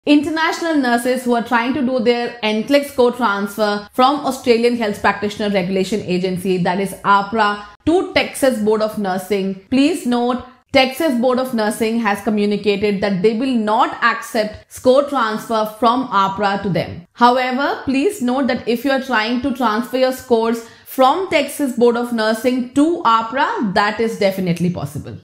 International nurses who are trying to do their NCLEX code transfer from Australian Health Practitioner Regulation Agency, that is AHPRA, to Texas Board of Nursing. Please note, Texas Board of Nursing has communicated that they will not accept score transfer from AHPRA to them. However, please note that if you are trying to transfer your scores from Texas Board of Nursing to AHPRA, that is definitely possible.